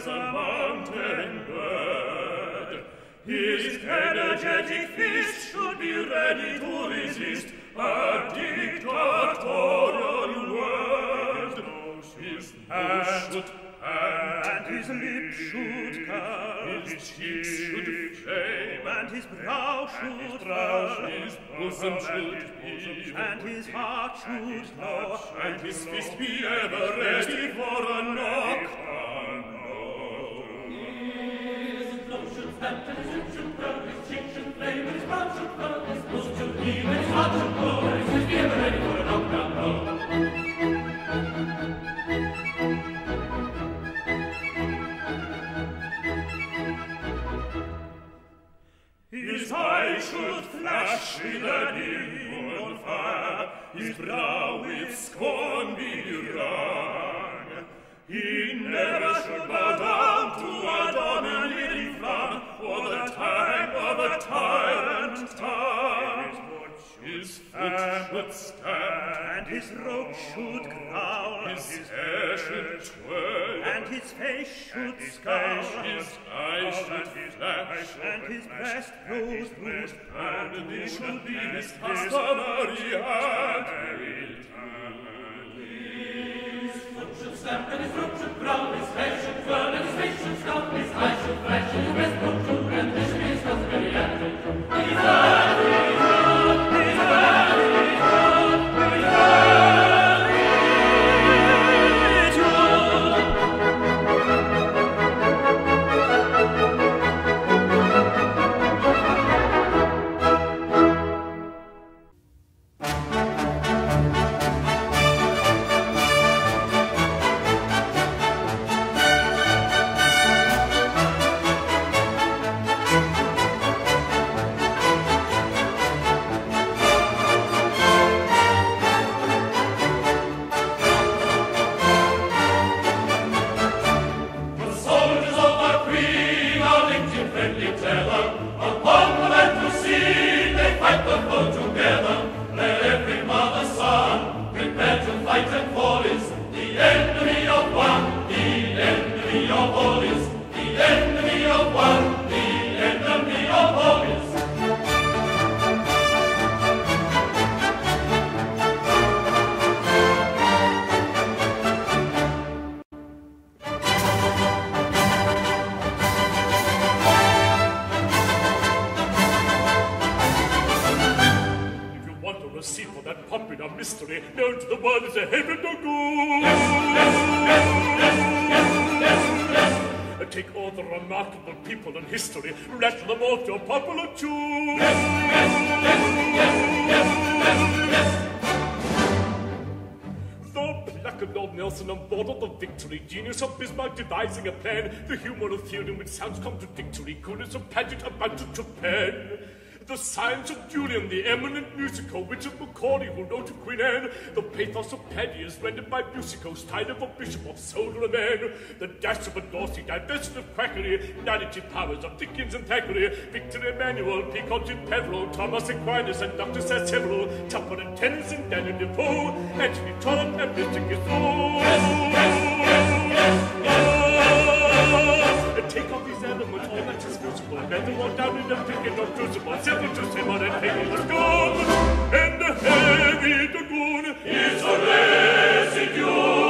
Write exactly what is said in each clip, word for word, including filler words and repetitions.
as a mountain bird. His energetic fist should be ready to resist a dictatorial word. His hand should and his lips should curl, his cheeks should flame, and his brow should furl, his bosom should heave, and his heart should glow, and his fist be ever ready for a knock. His throat should stamp, and his lip should curl, his cheek should flame, and his brow should furl, his bosom should heave, and his heart should glow, and his fist be ever ready for a knock down low. His eyes should flash with an inborn fire, his brow with scorn be wrung. He never should bow down to a dominating frown, or the type of a tyrant tongue. His foot should stamp, and his robe should growl, his hair should twirl, and his face should scowl, his eyes should flash, and his breast bruise bruise, and this should be his customary hand. His foot should stamp, and his robe should growl, his hair should twirl, and his face should scowl, his eyes should flash, and his breast bruise bruise, and this should be his customary hand. He's a history, let them out your popular tune. Yes, yes, yes, yes, yes, yes, yes. The placard of Nelson on board of the Victory, genius of Bismarck devising a plan, the humor of theory which sounds contradictory, coolness of Paget about to Japan. The science of Julian, the eminent musical, wit of Macaulay, who wrote to Queen Anne. The pathos of Paddy is rendered by Musico, style of a bishop, of soldier a man. The dash of a Dorsey, divested of quackery, narrative powers of Dickens and Thackeray. Victor Emmanuel, Picot and Peveril, Thomas Aquinas and Doctor Saint-Several, Tupper and Tennyson, Daniel Defoe, Anthony Trollope and Mister Gizmo. Yes, yes, yes, yes, yes, yes. Take off these elements, all that is musical, and then walk down in the picket of crucible, several to Simon and Peggy was gone, and the heavy dragoon is a residue.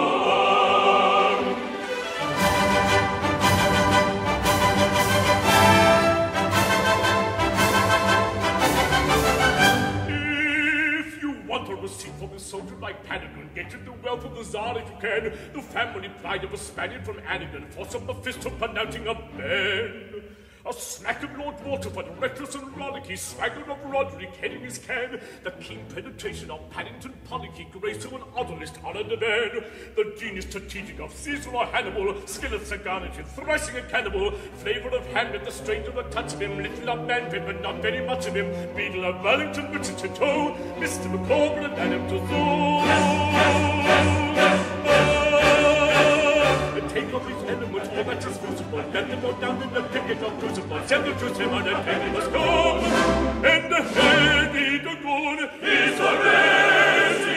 Receipt for the soldier like Paddington, get you the wealth of the Tsar if you can. The family pride of a Spaniard from Annington, force up a fist of pronouncing a man. A smack of Lord Waterford, reckless and rollicky, swagger of Roderick heading his can. The keen penetration of Paddington Pollocky, grace of an odorist honoured the man. The genius strategic of Caesar or Hannibal, skill of Sagarnish, thrashing a cannibal, flavour of Hamlet, the stranger a touch of him, little of Manfred, but not very much of him. Beadle of Wellington, Richard Chateau, Mister Micawber and Madame Tussauds. Yes, yes, yes, yes, yes. Take off these elements, all that is visible. Let them go down in the picket of crucible. Send them to Simon and Peggy must go. And the heavy dragoon is a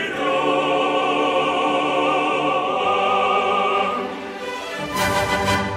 residue.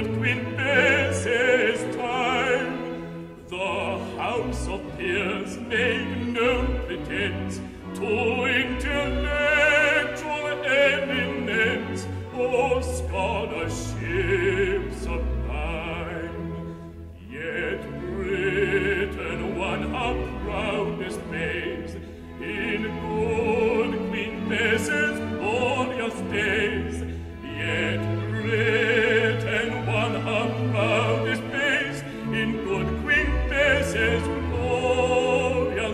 Queen Bess's time. The House of Peers made no pretense to intellectual eminence or scholarship sublime. Yet Britain won her proudest praise in good Queen Bess's glorious days. Yet Britain won her proudest praise in good Queen Bess's glorious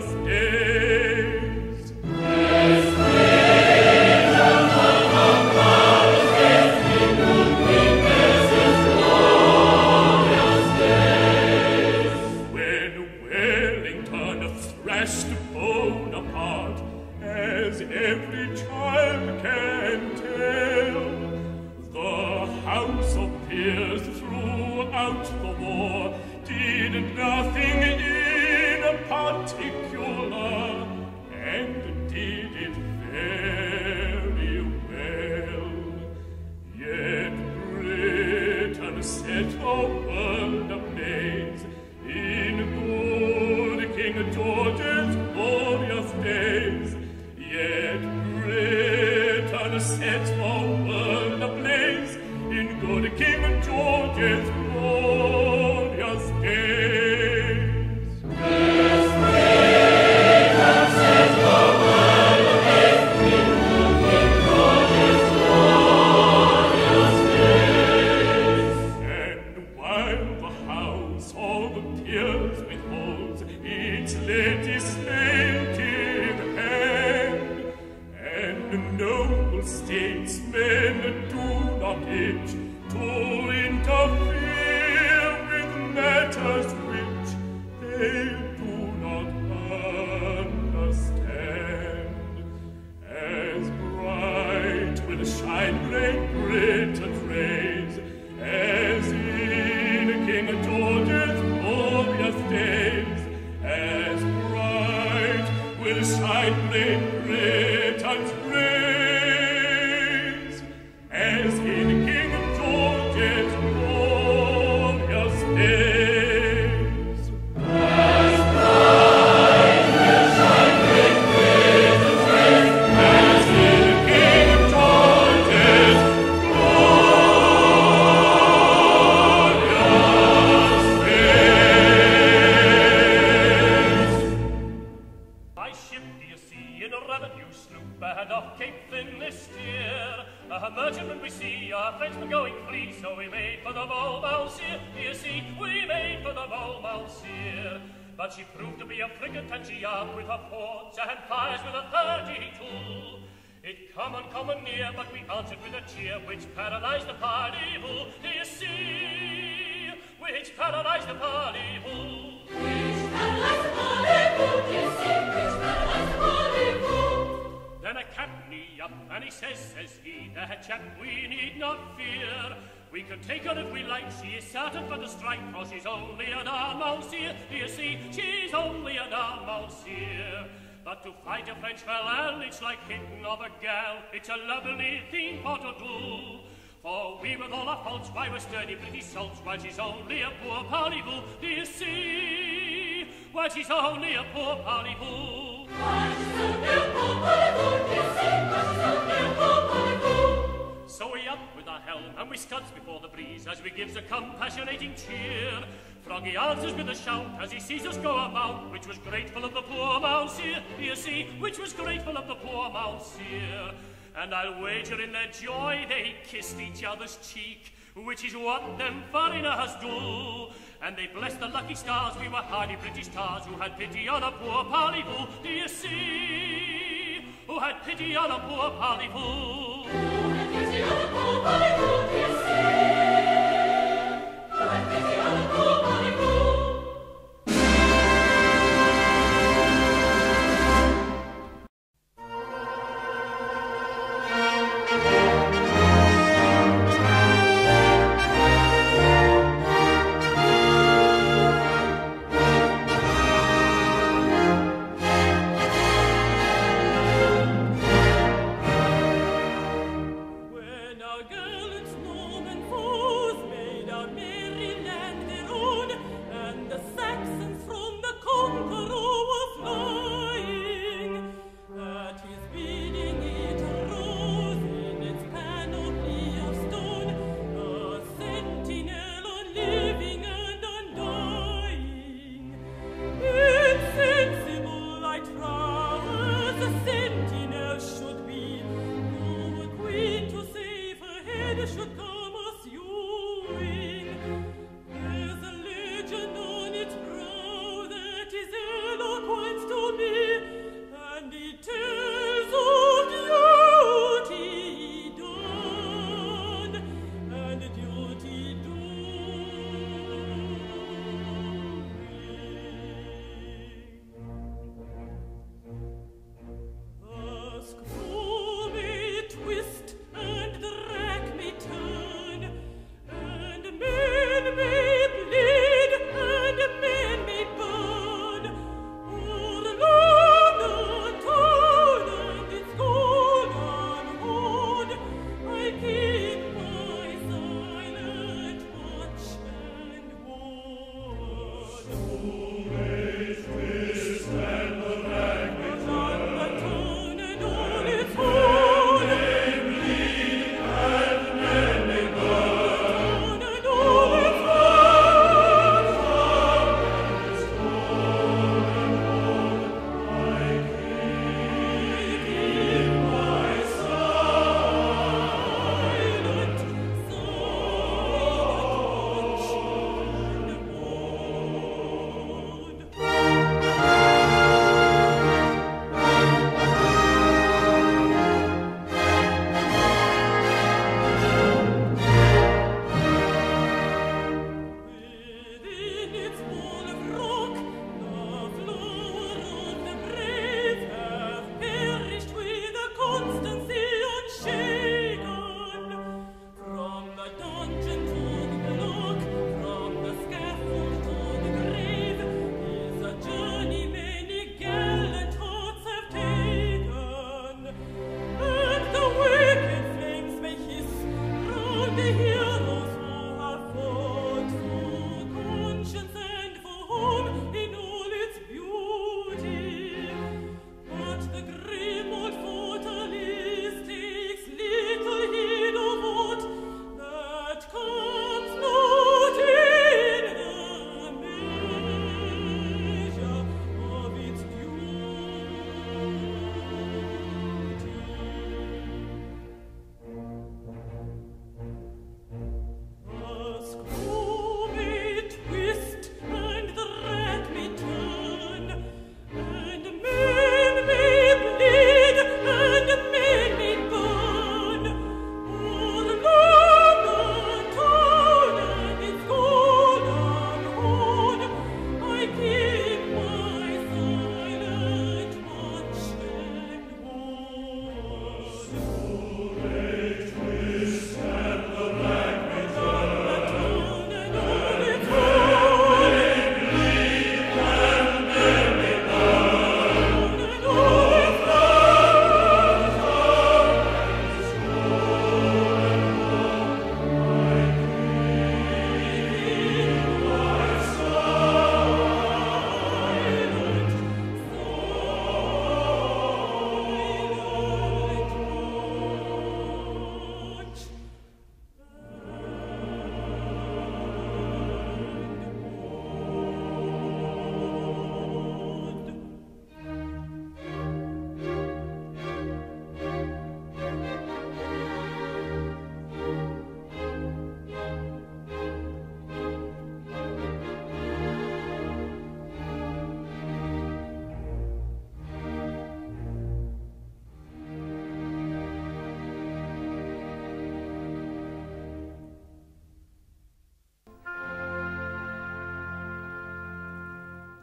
days. Yes, Britain won her proudest praise in good Queen Bess's glorious days. When Wellington thrashed Bonaparte, as every child can tell, the House of Peers throughout the war did nothing in particular, and did it very well. Yet Britain set the world ablaze in good King George's glorious days. Yet Britain set the world ablaze in good King George's glorious days. Yes, Britain set the world ablaze in good King George's glorious days. And while the House of Peers withholds its legislative hand, and noble statesmen do not itch to interfere with matters which they do not understand, as bright will shine Great Britain's rays as in King George's glorious days, as bright will shine Great Britain's rays as in King George's glorious days. As bright will shine Great Britain's rays as in King George's glorious days. My ship, do you see, in a revenue sloop ahead of Cape Finisterre, a merchantman we see, our Frenchmen going free, so we made for the Monmouthshire, do you see, we made for the Monmouthshire. But she proved to be a frigate, and she armed with her ports and fires with a thirty-two. It come and come and near, but we answered with a cheer, which paralyzed the parley-vous, do you see, which paralyzed the parley-vous. Which paralyzed the parley-vous, do you see, which paralyzed the parley-vous. Then a captain up, and he says, says he, that chap we need not fear. We can take her if we like, she is certain for the strike, for she's only an Almoncier. Do you see, she's only an Almoncier. But to fight a French felon, it's like hitting of a gal, it's a lovely thing for to do. For we with all our faults, why we're sturdy British salts, while she's only a poor parley-vous. Do you see, while she's only a poor parley-vous. While she's only a poor parley-vous, do you see, while she's only a poor parley-vous. So we up with our helm, and we scuds before the breeze, as we gives a compassionating cheer. Froggy answers with a shout, as he sees us go about, which was grateful of the poor Mounseer, do you see, which was grateful of the poor Mounseer. And I'll wager in their joy they kissed each other's cheek, which is what them foreigners do. And they blessed the lucky stars, we were hardy British tars, who had pity on a poor parley-vous, do you see, who had pity on a poor parley-vous. Who had pity on a poor parley-vous, do you see, who had pity on a poor parley-vous. When our gallant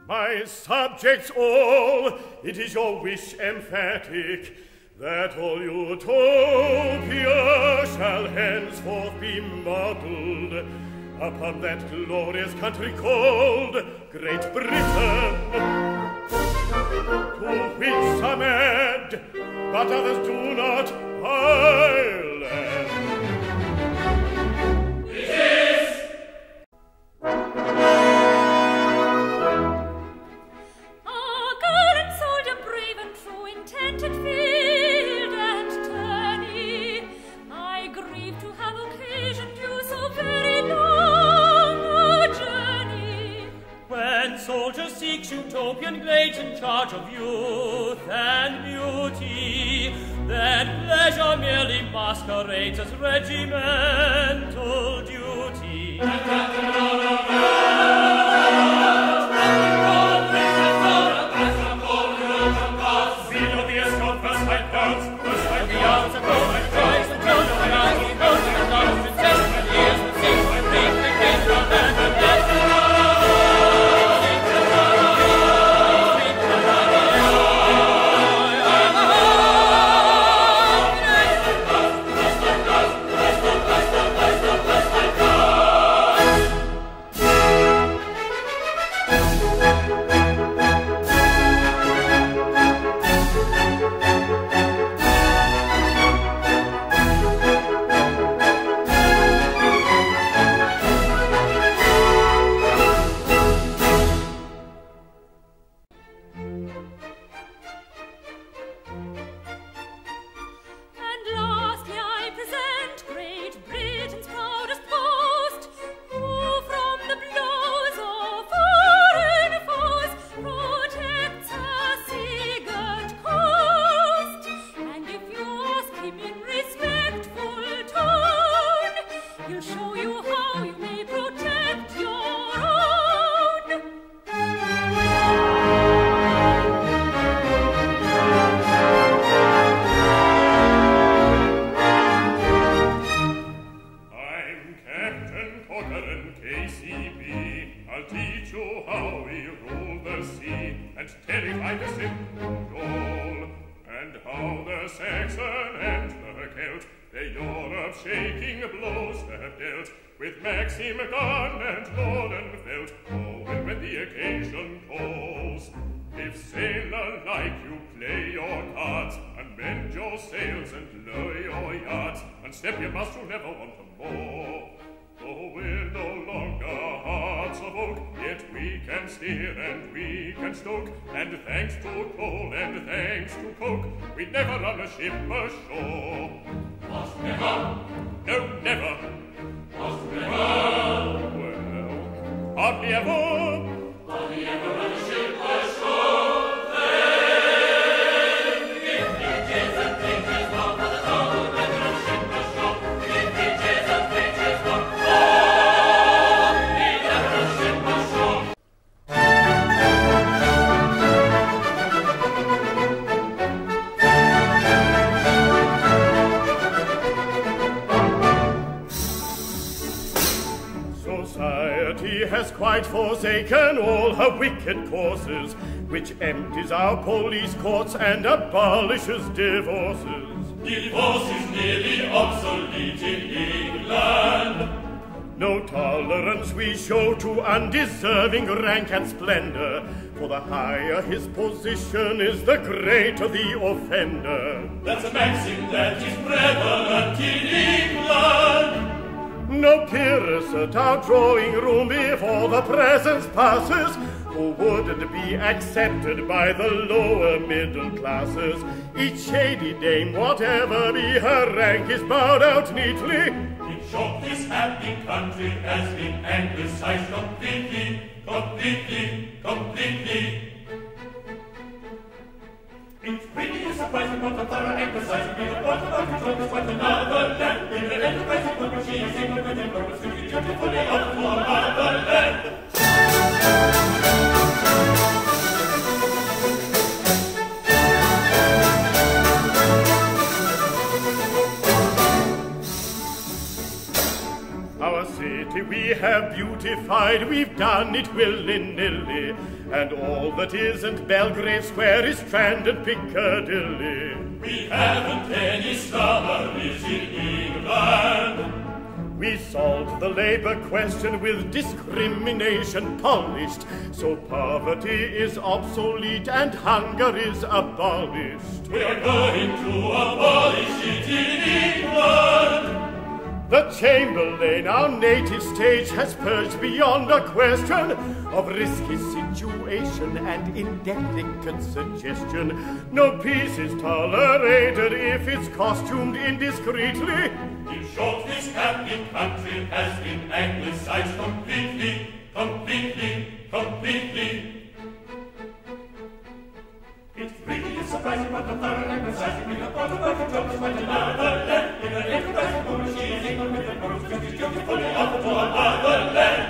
My subjects all, it is your wish emphatic, that all Utopia shall henceforth be modelled upon that glorious country called Great Britain, to which some add, but others do not, Ireland. It is! Ah, gallant soldier, brave and true, intent at field and tourney, I grieve to have occasioned you so very long a journey. When soldier seeks utopian glades in charge of youth and beauty, then pleasure merely masquerades as regimental duty. And that the forsaken all her wicked courses, which empties our police courts and abolishes divorces. Divorce is nearly obsolete in England. No tolerance we show to undeserving rank and splendor, for the higher his position is, the greater the offender. That's a maxim that is prevalent in England. No peeress at our drawing room before the presence passes, who wouldn't be accepted by the lower middle classes. Each shady dame, whatever be her rank, is bowed out neatly. In short, this happy country has been anglicized completely, completely, completely. It's really surprising what the thorough emphasizing we don't want about control is quite another land. In an enterprising book, she is able with in purpose to be dutifully up for motherland. Our city we have beautified, we've done it willy-nilly, and all that isn't Belgrave Square is Strand and Piccadilly. We haven't any strawberries in England. We solved the labour question with discrimination polished, so poverty is obsolete and hunger is abolished. We're going to abolish it in England. The Chamberlain, our native stage, has purged beyond a question of risky situation and indelicate suggestion. No peace is tolerated if it's costumed indiscreetly. In short, this happy country has been anglicized completely, completely, completely. It's really surprising what the thorough anglicizing we have brought about to talk about another land. In an enterprising woman, she is England with the world's country beautifully off to another land.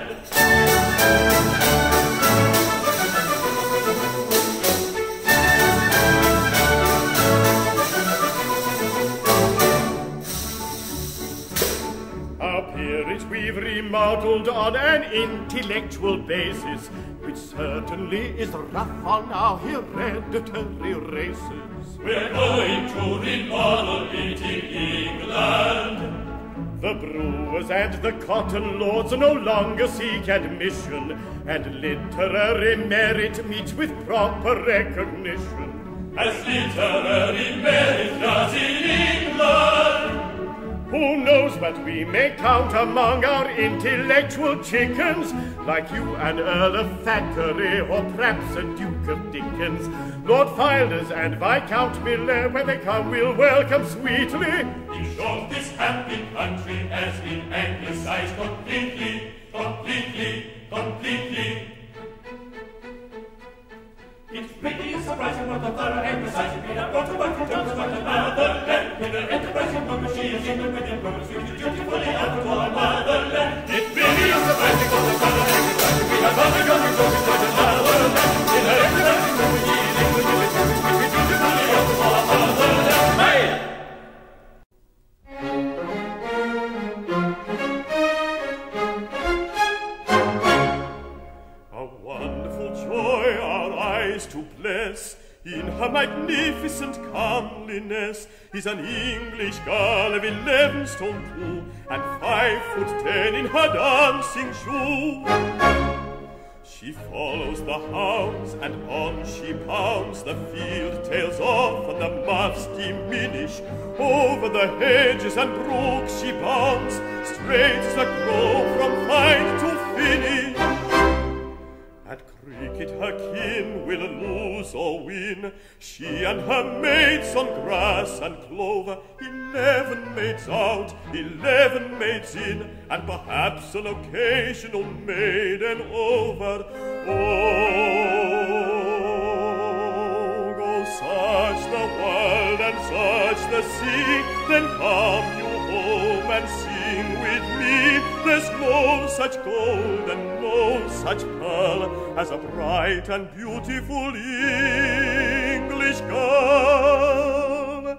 Our peerage we've remodeled on an intellectual basis, which certainly is rough on our hereditary races. We're going to remodel it in England. The brewers and the cotton lords no longer seek admission, and literary merit meets with proper recognition. As literary merit does in England. Who knows what we may count among our intellectual chickens, like you an Earl of Thackeray or perhaps a Duke of Dickens. Lord Filders and Viscount Miller, when they come, we'll welcome sweetly. In short, this happy country has been anglicized completely, completely, completely. It's pretty surprising what the thorough anglicizing we have brought about to talk about another land. In an enterprising woman, she is England with influence, which is dutifully out to another land. It's really surprising what the thorough anglicizing we have brought about to talk about another land. In an enterprising woman, she is England with influence, which is dutifully out to another land. Hey! To bless in her magnificent comeliness is an English girl of eleven stone two and five foot ten in her dancing shoe. She follows the hounds and on she pounds, the field tails off and the muffs diminish. Over the hedges and brooks she bounds, straight as a crow from fight to finish. At cricket her kin will lose or win, she and her mates on grass and clover, eleven mates out, eleven mates in, and perhaps an occasional maiden over. Oh, go search the world and search the sea, then come you home and sing with me. There's no such gold and no such pearl as a bright and beautiful English girl.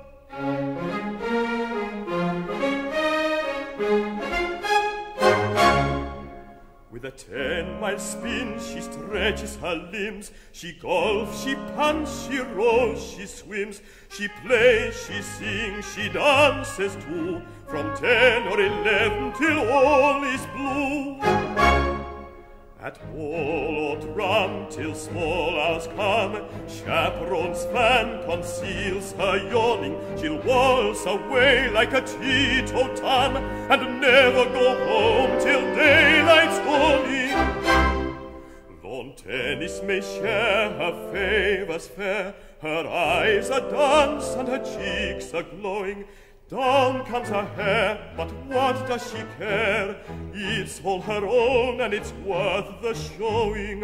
With a ten-mile spin she stretches her limbs, she golfs, she punts, she rows, she swims, she plays, she sings, she dances too, from ten or eleven till all is blue. At ball or drum till small hours come, chaperone's fan conceals her yawning. She'll waltz away like a teetotum and never go home till daylight's dawning. Lawn tennis may share her favours fair, her eyes are dance and her cheeks are glowing. Down comes her hair, but what does she care? It's all her own and it's worth the showing.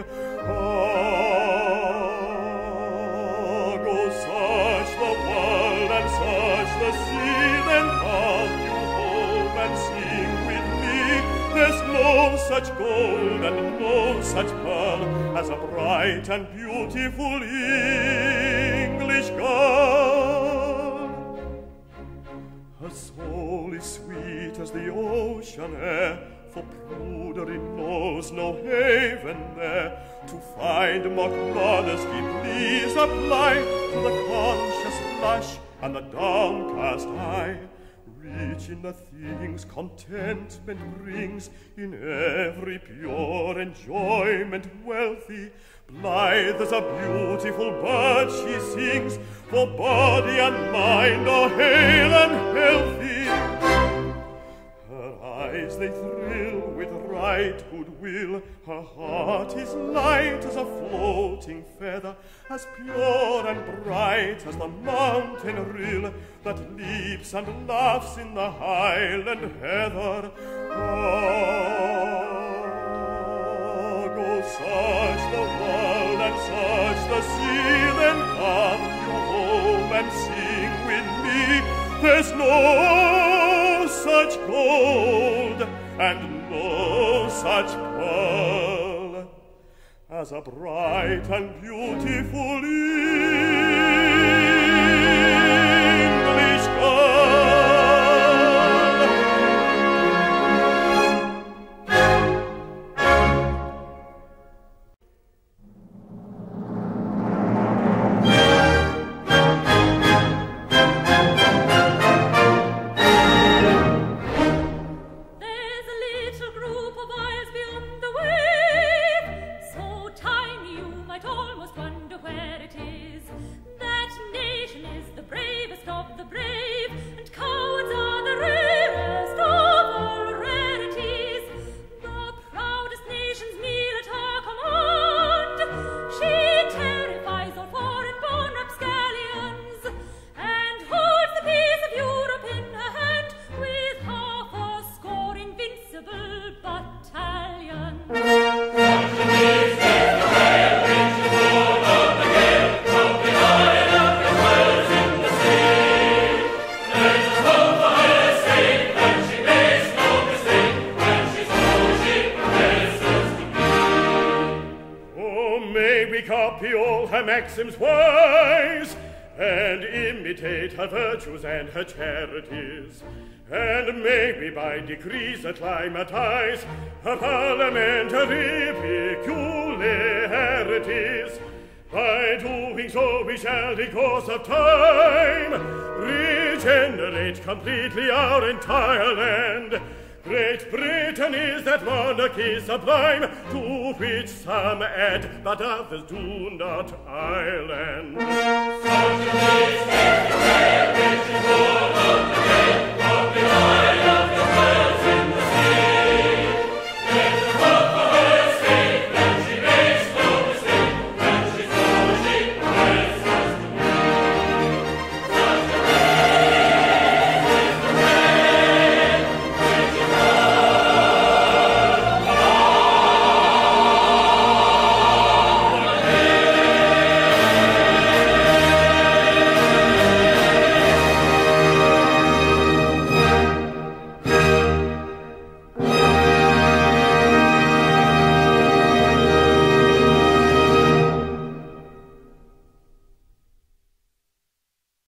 Ah, go search the world and search the sea, then come you home and sing with me. There's no such gold and no such pearl as a bright and beautiful English girl. Her soul is sweet as the ocean air, for prudery knows no haven there. To find mock modesty please apply to the conscious blush and the downcast eye. Rich in the things contentment brings, in every pure enjoyment wealthy, blithe as a beautiful bird she sings, for body and mind are hale and healthy. Her eyes they thrill with right goodwill, her heart is light as a floating feather, as pure and bright as the mountain rill that leaps and laughs in the highland heather. Ah, go search the world and search the sea, then come you home and sing with me. There's no such gold and no such pearl as a bright and beautiful English girl. Maxims wise, and imitate her virtues and her charities, and may we by degrees acclimatize her parliamentary peculiarities. By doing so we shall, in course of time, regenerate completely our entire land. Great Britain is that monarchy sublime, to which some add, but others do not, Ireland. Such a place, everywhere, which is all of the day.